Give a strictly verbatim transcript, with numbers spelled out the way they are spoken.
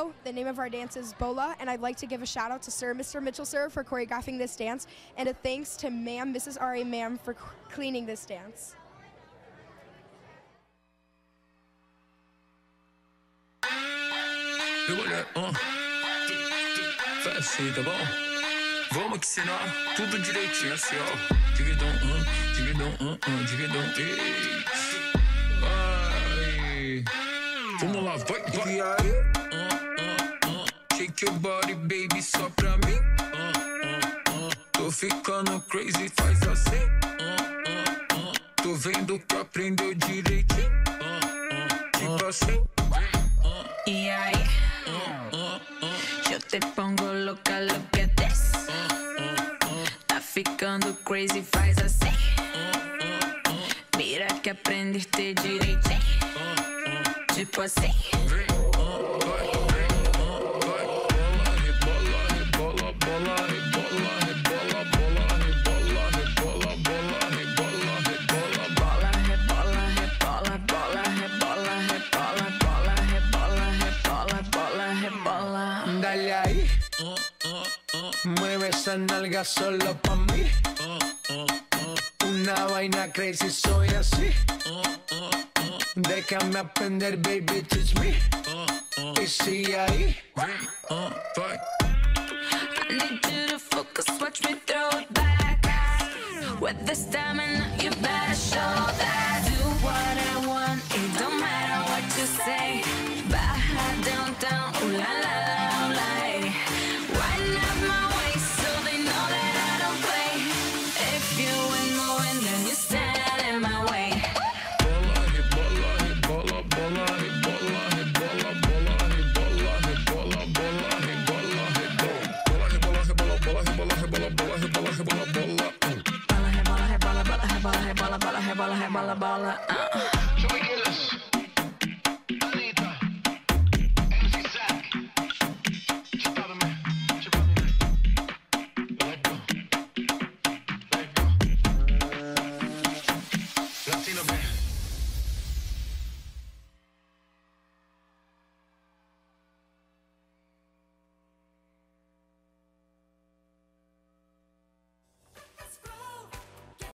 Hello, the name of our dance is Bola, and I'd like to give a shout out to Sir Mister Mitchell, sir, for choreographing this dance, and a thanks to Ma'am, Missus R A Ma'am, for cleaning this dance. Vamos que ensinar tudo direitinho assim, ó. Dividão, um, dividão, um, um, dividão, ei. Vai. Vamos lá, vai, vai. Uh, uh, uh. Shake your body, baby, só pra mim. Uh, uh, uh. Tô ficando crazy, faz assim. Uh, uh, uh. Tô vendo que aprendeu direitinho. Uh, uh, tipo assim. Uh, e aí? Uh, uh, uh. Eu te pongo louca, louca desse. Tá ficando crazy, faz assim. Mira que aprendeste direitinho. Tipo assim. Rebola, rebola, bola, rebola, rebola, bola, rebola, rebola, bola, rebola, rebola, bola, rebola, rebola, bola, rebola, rebola, bola, rebola, rebola, bola, rebola. Dale ahí. Mueve esa nalga solo pa' mí. Una vaina crazy, soy así. Déjame aprender, baby, teach me. Y sigue ahí. I need you to focus, watch me throw it back. With the stamina, you better show that. Do what I want, it don't matter what you say. Baja down, down, ooh la la la, ooh la. Wind up my waist so they know that I don't play. If you ain't moving, then you stand in my way. Bola, rebola, rebola, bola, rebola, rebola, bola, rebola, rebola, bola, rebola, rebola, rebola, rebola, rebola, rebola, bola, rebola, rebola, bola. Bola, rebola, rebola, bola, rebola, rebola, bola, rebola, rebola, bola.